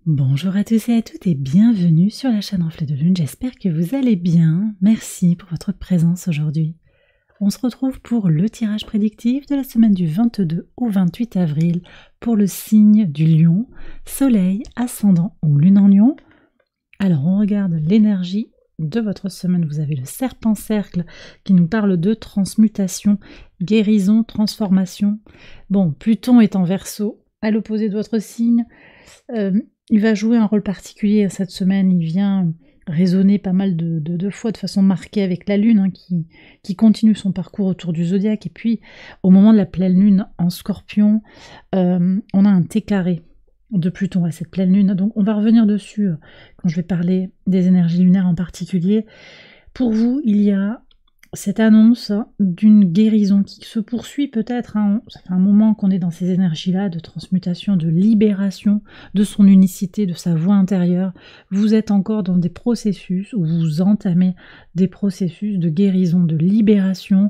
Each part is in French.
Bonjour à tous et à toutes et bienvenue sur la chaîne Reflet de Lune, j'espère que vous allez bien, merci pour votre présence aujourd'hui. On se retrouve pour le tirage prédictif de la semaine du 22 au 28 avril pour le signe du Lion, Soleil, Ascendant ou Lune en Lion. Alors on regarde l'énergie de votre semaine, vous avez le Serpent Cercle qui nous parle de transmutation, guérison, transformation. Bon, Pluton est en Verseau, à l'opposé de votre signe. Il va jouer un rôle particulier cette semaine, il vient résonner pas mal de fois de façon marquée avec la Lune qui continue son parcours autour du zodiaque. Et puis au moment de la pleine Lune en Scorpion, on a un T carré de Pluton à cette pleine Lune. Donc on va revenir dessus quand je vais parler des énergies lunaires en particulier. Pour vous, il y a cette annonce d'une guérison qui se poursuit peut-être, ça fait un moment qu'on est dans ces énergies-là de transmutation, de libération de son unicité, de sa voix intérieure. Vous êtes encore dans des processus où vous entamez des processus de guérison, de libération,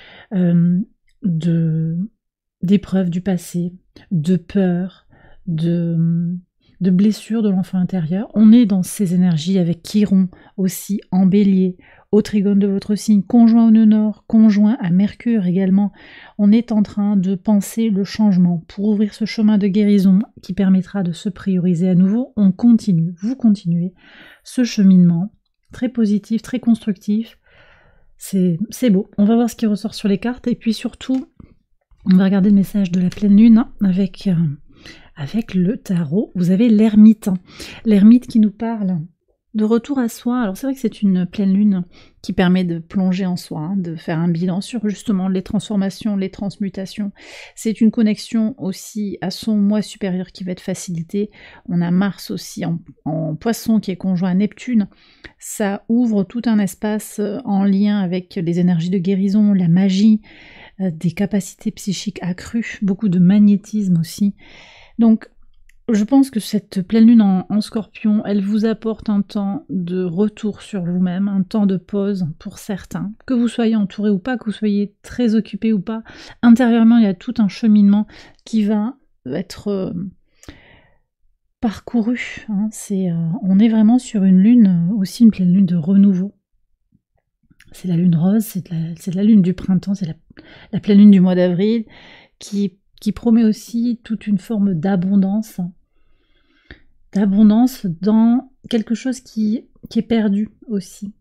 d'épreuves du passé, de peur, de blessures de l'enfant intérieur. On est dans ces énergies avec Chiron aussi en Bélier, au trigone de votre signe, conjoint au nœud nord, conjoint à Mercure également. On est en train de penser le changement pour ouvrir ce chemin de guérison qui permettra de se prioriser à nouveau. On continue, vous continuez ce cheminement très positif, très constructif. C'est beau. On va voir ce qui ressort sur les cartes et puis surtout, on va regarder le message de la pleine lune avec le tarot. Vous avez l'ermite. L'ermite qui nous parle de retour à soi. Alors c'est vrai que c'est une pleine lune qui permet de plonger en soi, de faire un bilan sur justement les transformations, les transmutations. C'est une connexion aussi à son moi supérieur qui va être facilitée. On a Mars aussi en Poisson qui est conjoint à Neptune. Ça ouvre tout un espace en lien avec les énergies de guérison, la magie, des capacités psychiques accrues, beaucoup de magnétisme aussi. Donc je pense que cette pleine lune en Scorpion, elle vous apporte un temps de retour sur vous-même, un temps de pause pour certains. Que vous soyez entouré ou pas, que vous soyez très occupé ou pas, intérieurement, il y a tout un cheminement qui va être parcouru. On est vraiment sur une lune, aussi une pleine lune de renouveau. C'est la lune rose, c'est la lune du printemps, c'est la pleine lune du mois d'avril qui promet aussi toute une forme d'abondance dans quelque chose qui est perdu aussi.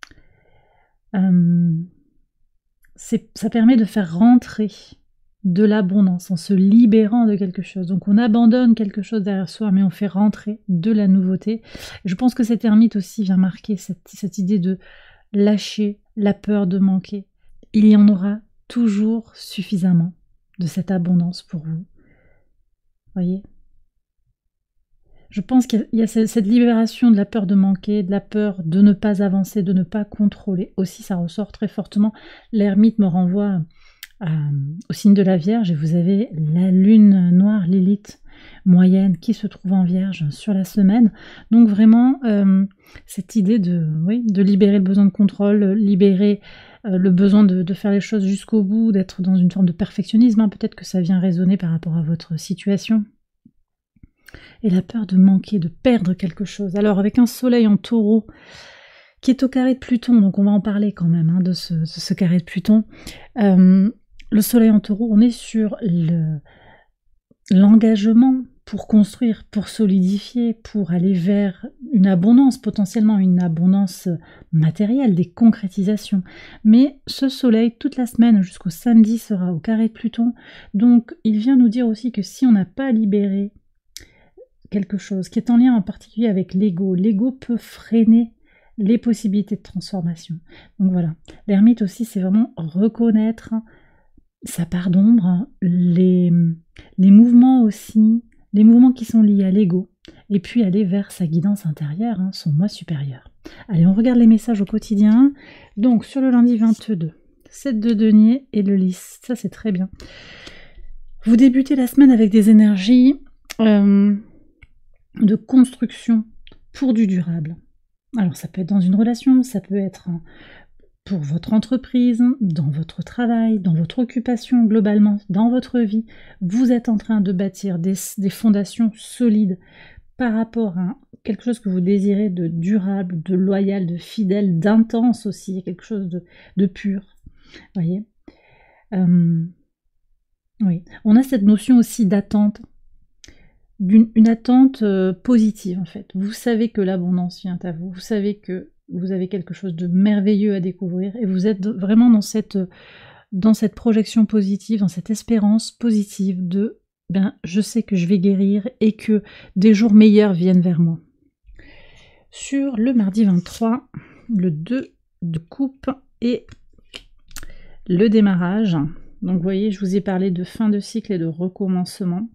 Ça permet de faire rentrer de l'abondance en se libérant de quelque chose. Donc on abandonne quelque chose derrière soi, mais on fait rentrer de la nouveauté. Je pense que cette ermite aussi vient marquer cette idée de lâcher la peur de manquer. Il y en aura toujours suffisamment de cette abondance pour vous. Voyez ? Je pense qu'il y a cette libération de la peur de manquer, de la peur de ne pas avancer, de ne pas contrôler. Aussi, ça ressort très fortement. L'ermite me renvoie au signe de la Vierge et vous avez la lune noire, Lilith moyenne qui se trouve en Vierge sur la semaine. Donc vraiment, cette idée de libérer le besoin de contrôle, libérer le besoin de faire les choses jusqu'au bout, d'être dans une forme de perfectionnisme. Peut-être que ça vient résonner par rapport à votre situation. Et la peur de manquer, de perdre quelque chose. Alors avec un soleil en taureau qui est au carré de Pluton, donc on va en parler quand même de ce carré de Pluton. Le soleil en taureau, on est sur l'engagement pour construire, pour solidifier, pour aller vers une abondance, potentiellement une abondance matérielle, des concrétisations. Mais ce soleil, toute la semaine jusqu'au samedi, sera au carré de Pluton. Donc il vient nous dire aussi que si on n'a pas libéré quelque chose qui est en lien en particulier avec l'ego peut freiner les possibilités de transformation. Donc voilà, l'ermite aussi, c'est vraiment reconnaître sa part d'ombre, les mouvements aussi, les mouvements qui sont liés à l'ego, et puis aller vers sa guidance intérieure, son moi supérieur. Allez, on regarde les messages au quotidien. Donc sur le lundi 22, 7 de denier et le lys, ça c'est très bien. Vous débutez la semaine avec des énergies de construction pour du durable. Alors ça peut être dans une relation, ça peut être pour votre entreprise, dans votre travail, dans votre occupation globalement, dans votre vie. Vous êtes en train de bâtir des fondations solides par rapport à quelque chose que vous désirez de durable, de loyal, de fidèle, d'intense aussi, quelque chose de pur, voyez. Oui, on a cette notion aussi d'attente, une attente positive en fait. Vous savez que l'abondance vient à vous, vous savez que vous avez quelque chose de merveilleux à découvrir et vous êtes vraiment dans cette projection positive, dans cette espérance positive de ben, je sais que je vais guérir et que des jours meilleurs viennent vers moi. Sur le mardi 23, le 2 de coupe et le démarrage. Donc vous voyez, je vous ai parlé de fin de cycle et de recommencement.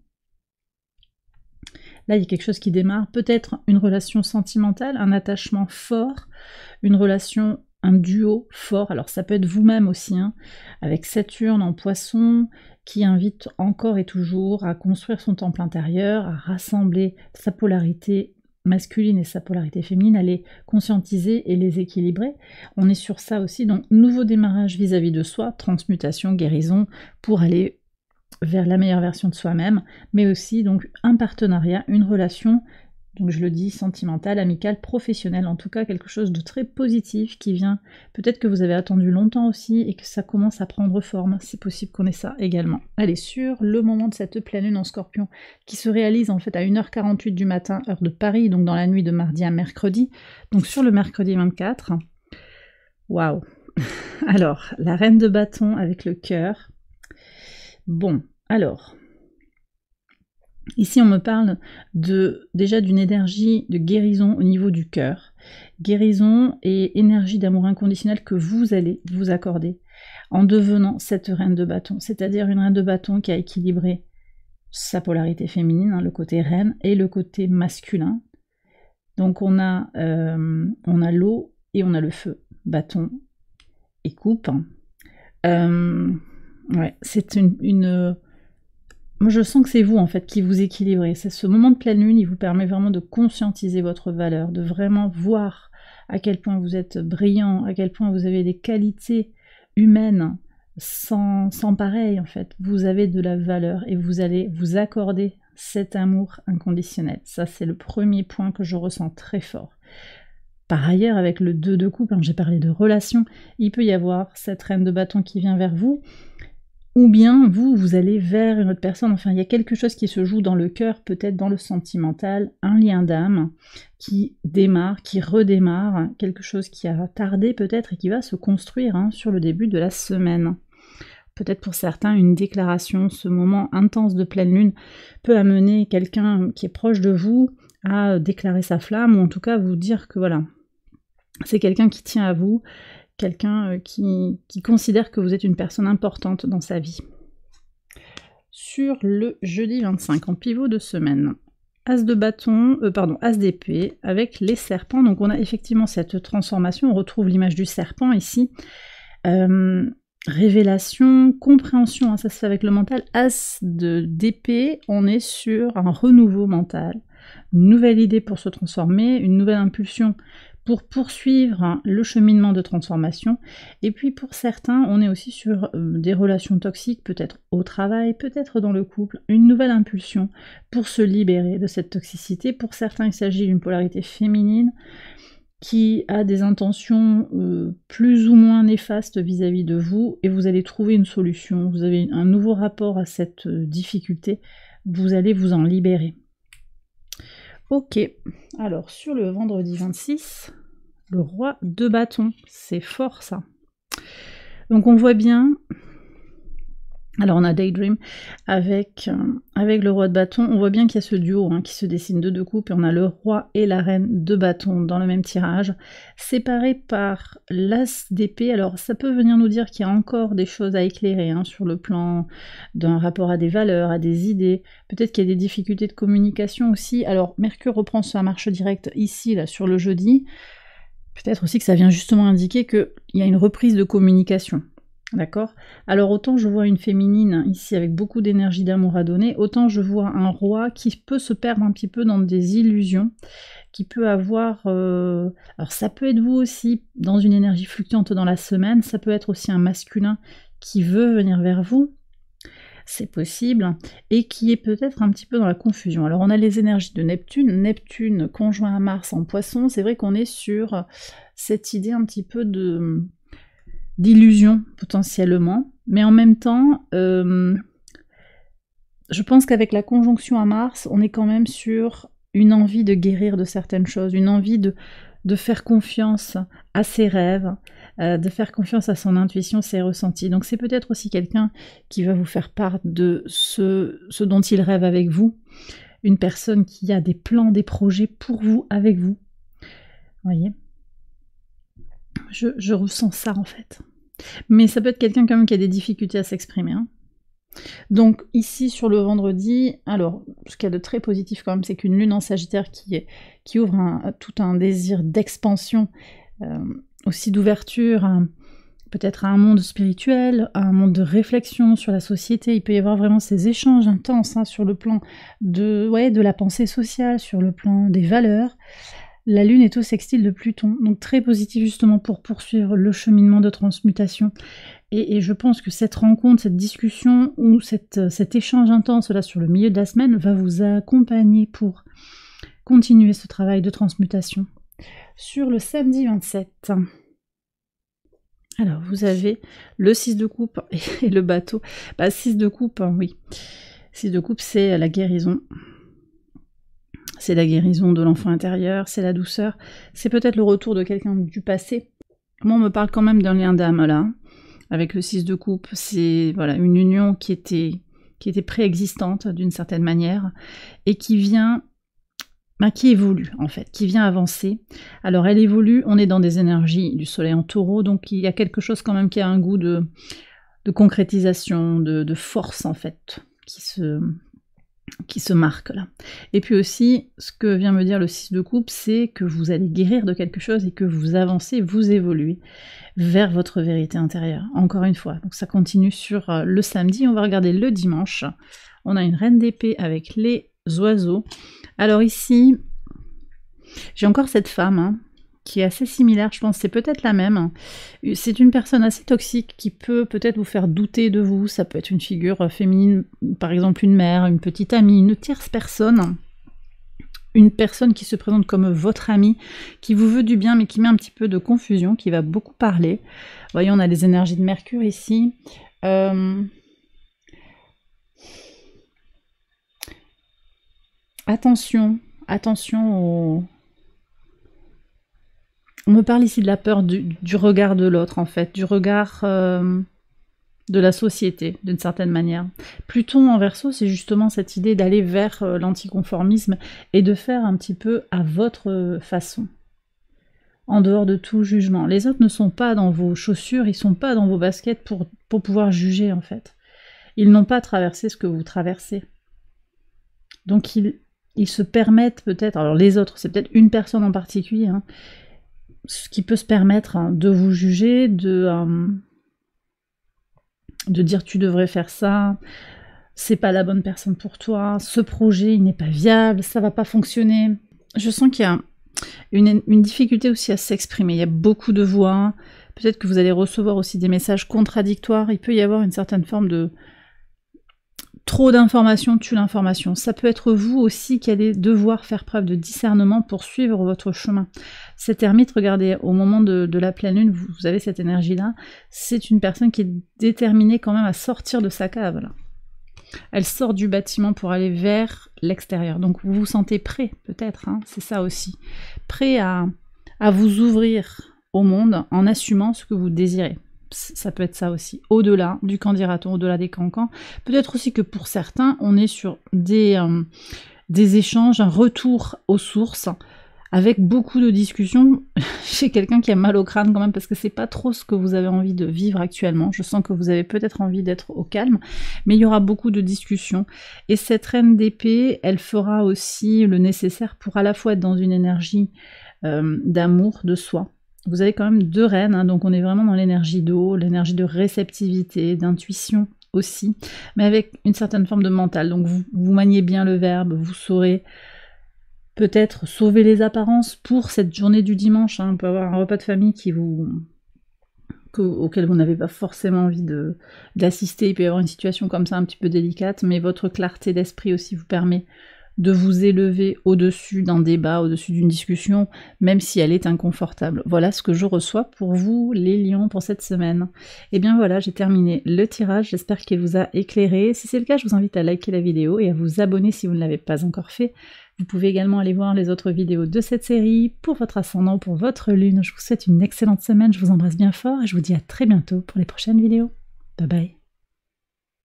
Là, il y a quelque chose qui démarre, peut-être une relation sentimentale, un attachement fort, une relation, un duo fort. Alors ça peut être vous-même aussi, hein, avec Saturne en Poisson, qui invite encore et toujours à construire son temple intérieur, à rassembler sa polarité masculine et sa polarité féminine, à les conscientiser et les équilibrer. On est sur ça aussi, donc nouveau démarrage vis-à-vis de soi, transmutation, guérison, pour aller vers la meilleure version de soi-même, mais aussi donc un partenariat, une relation, donc je le dis, sentimentale, amicale, professionnelle, en tout cas quelque chose de très positif qui vient, peut-être que vous avez attendu longtemps aussi et que ça commence à prendre forme, c'est possible qu'on ait ça également. Allez, sur le moment de cette pleine lune en Scorpion, qui se réalise en fait à 1h48 du matin, heure de Paris, donc dans la nuit de mardi à mercredi, donc sur le mercredi 24, waouh. Alors, la reine de bâton avec le cœur. Bon, alors, ici on me parle déjà d'une énergie de guérison au niveau du cœur, guérison et énergie d'amour inconditionnel que vous allez vous accorder en devenant cette reine de bâton, c'est-à-dire une reine de bâton qui a équilibré sa polarité féminine, hein, le côté reine, et le côté masculin. Donc on a l'eau et on a le feu, bâton et coupe. Ouais, c'est moi je sens que c'est vous en fait qui vous équilibrez. C'est ce moment de pleine lune, il vous permet vraiment de conscientiser votre valeur, de vraiment voir à quel point vous êtes brillant, à quel point vous avez des qualités humaines sans pareil en fait. Vous avez de la valeur et vous allez vous accorder cet amour inconditionnel. Ça c'est le premier point que je ressens très fort. Par ailleurs, avec le 2 de coupe, hein, j'ai parlé de relation, il peut y avoir cette reine de bâton qui vient vers vous, ou bien vous allez vers une autre personne. Enfin, il y a quelque chose qui se joue dans le cœur, peut-être dans le sentimental, un lien d'âme qui démarre, qui redémarre, quelque chose qui a tardé peut-être et qui va se construire hein, sur le début de la semaine. Peut-être pour certains, une déclaration, ce moment intense de pleine lune peut amener quelqu'un qui est proche de vous à déclarer sa flamme, ou en tout cas vous dire que voilà, c'est quelqu'un qui tient à vous, quelqu'un qui considère que vous êtes une personne importante dans sa vie. Sur le jeudi 25, en pivot de semaine, As de bâton, As d'épée, avec les serpents. Donc on a effectivement cette transformation, on retrouve l'image du serpent ici. Révélation, compréhension, hein, ça se fait avec le mental. As d'épée, on est sur un renouveau mental, une nouvelle idée pour se transformer, une nouvelle impulsion pour poursuivre le cheminement de transformation. Et puis pour certains, on est aussi sur des relations toxiques, peut-être au travail, peut-être dans le couple, une nouvelle impulsion pour se libérer de cette toxicité. Pour certains, il s'agit d'une polarité féminine qui a des intentions plus ou moins néfastes vis-à-vis de vous, et vous allez trouver une solution, vous avez un nouveau rapport à cette difficulté, vous allez vous en libérer. Ok, alors sur le vendredi 26, le roi de bâton, c'est fort ça. Donc on voit bien, alors on a Daydream avec le roi de bâton, on voit bien qu'il y a ce duo hein, qui se dessine de deux coupes, et on a le roi et la reine de bâton dans le même tirage, séparés par l'as d'épée. Alors ça peut venir nous dire qu'il y a encore des choses à éclairer hein, sur le plan d'un rapport à des valeurs, à des idées, peut-être qu'il y a des difficultés de communication aussi. Alors Mercure reprend sa marche directe ici, là, sur le jeudi, peut-être aussi que ça vient justement indiquer qu'il y a une reprise de communication. D'accord? Alors autant je vois une féminine ici avec beaucoup d'énergie d'amour à donner, autant je vois un roi qui peut se perdre un petit peu dans des illusions, qui peut avoir... Alors ça peut être vous aussi dans une énergie fluctuante dans la semaine, ça peut être aussi un masculin qui veut venir vers vous, c'est possible, et qui est peut-être un petit peu dans la confusion. Alors on a les énergies de Neptune, Neptune conjoint à Mars en Poisson, c'est vrai qu'on est sur cette idée un petit peu d'illusion potentiellement, mais en même temps, je pense qu'avec la conjonction à Mars, on est quand même sur une envie de guérir de certaines choses, une envie de faire confiance à ses rêves, de faire confiance à son intuition, ses ressentis. Donc c'est peut-être aussi quelqu'un qui va vous faire part de ce dont il rêve avec vous, une personne qui a des plans, des projets pour vous, avec vous. Vous voyez, je ressens ça en fait. Mais ça peut être quelqu'un quand même qui a des difficultés à s'exprimer. Hein. Donc ici sur le vendredi, alors ce qu'il y a de très positif quand même, c'est qu'une lune en Sagittaire qui ouvre tout un désir d'expansion, aussi d'ouverture, peut-être à un monde spirituel, à un monde de réflexion sur la société. Il peut y avoir vraiment ces échanges intenses hein, sur le plan de la pensée sociale, sur le plan des valeurs. La lune est au sextile de Pluton, donc très positif justement pour poursuivre le cheminement de transmutation. Et je pense que cette rencontre, cette discussion ou cet échange intense là sur le milieu de la semaine va vous accompagner pour continuer ce travail de transmutation. Sur le samedi 27, alors vous avez le 6 de coupe et le bateau. 6 de coupe, oui. 6 de coupe, c'est la guérison. C'est la guérison de l'enfant intérieur, c'est la douceur. C'est peut-être le retour de quelqu'un du passé. Moi, on me parle quand même d'un lien d'âme là. Avec le 6 de coupe, c'est voilà, une union qui était préexistante d'une certaine manière et qui vient, qui évolue en fait, qui vient avancer. Alors elle évolue, on est dans des énergies du soleil en taureau, donc il y a quelque chose quand même qui a un goût de concrétisation, de force en fait, qui se marque là. Et puis aussi, ce que vient me dire le 6 de coupe, c'est que vous allez guérir de quelque chose et que vous avancez, vous évoluez vers votre vérité intérieure, encore une fois. Donc ça continue sur le samedi, on va regarder le dimanche. On a une reine d'épée avec les oiseaux. Alors ici, j'ai encore cette femme, hein, qui est assez similaire, je pense, c'est peut-être la même. C'est une personne assez toxique qui peut peut-être vous faire douter de vous, ça peut être une figure féminine, par exemple une mère, une petite amie, une tierce personne, une personne qui se présente comme votre amie, qui vous veut du bien mais qui met un petit peu de confusion, qui va beaucoup parler. Vous voyez, on a les énergies de Mercure ici. Attention aux... On me parle ici de la peur du regard de l'autre, en fait, du regard de la société, d'une certaine manière. Pluton en Verseau, c'est justement cette idée d'aller vers l'anticonformisme et de faire un petit peu à votre façon, en dehors de tout jugement. Les autres ne sont pas dans vos chaussures, ils ne sont pas dans vos baskets pour pouvoir juger, en fait. Ils n'ont pas traversé ce que vous traversez. Donc ils se permettent peut-être, alors les autres, c'est peut-être une personne en particulier, hein, ce qui peut se permettre hein, de vous juger, de dire tu devrais faire ça, c'est pas la bonne personne pour toi, ce projet il n'est pas viable, ça va pas fonctionner. Je sens qu'il y a une difficulté aussi à s'exprimer, il y a beaucoup de voix, peut-être que vous allez recevoir aussi des messages contradictoires, il peut y avoir une certaine forme de trop d'informations tue l'information. Ça peut être vous aussi qui allez devoir faire preuve de discernement pour suivre votre chemin. Cette ermite, regardez, au moment de la pleine lune, vous avez cette énergie-là, c'est une personne qui est déterminée quand même à sortir de sa cave. Là. Elle sort du bâtiment pour aller vers l'extérieur. Donc vous vous sentez prêt, peut-être, hein, c'est ça aussi. Prêt à vous ouvrir au monde en assumant ce que vous désirez. Ça peut être ça aussi, au-delà du candidaton, au-delà des cancans. Peut-être aussi que pour certains, on est sur des échanges, un retour aux sources, avec beaucoup de discussions chez quelqu'un qui a mal au crâne quand même, parce que c'est pas trop ce que vous avez envie de vivre actuellement. Je sens que vous avez peut-être envie d'être au calme, mais il y aura beaucoup de discussions. Et cette reine d'épée, elle fera aussi le nécessaire pour à la fois être dans une énergie d'amour de soi. Vous avez quand même deux reines, hein, donc on est vraiment dans l'énergie d'eau, l'énergie de réceptivité, d'intuition aussi, mais avec une certaine forme de mental. Donc vous maniez bien le verbe, vous saurez peut-être sauver les apparences pour cette journée du dimanche. Hein. On peut avoir un repas de famille qui vous auquel vous n'avez pas forcément envie d'assister. Il peut y avoir une situation comme ça un petit peu délicate, mais votre clarté d'esprit aussi vous permet de vous élever au-dessus d'un débat, au-dessus d'une discussion, même si elle est inconfortable. Voilà ce que je reçois pour vous, les lions, pour cette semaine. Et bien voilà, j'ai terminé le tirage, j'espère qu'il vous a éclairé. Si c'est le cas, je vous invite à liker la vidéo et à vous abonner si vous ne l'avez pas encore fait. Vous pouvez également aller voir les autres vidéos de cette série pour votre ascendant, pour votre lune. Je vous souhaite une excellente semaine, je vous embrasse bien fort et je vous dis à très bientôt pour les prochaines vidéos. Bye bye.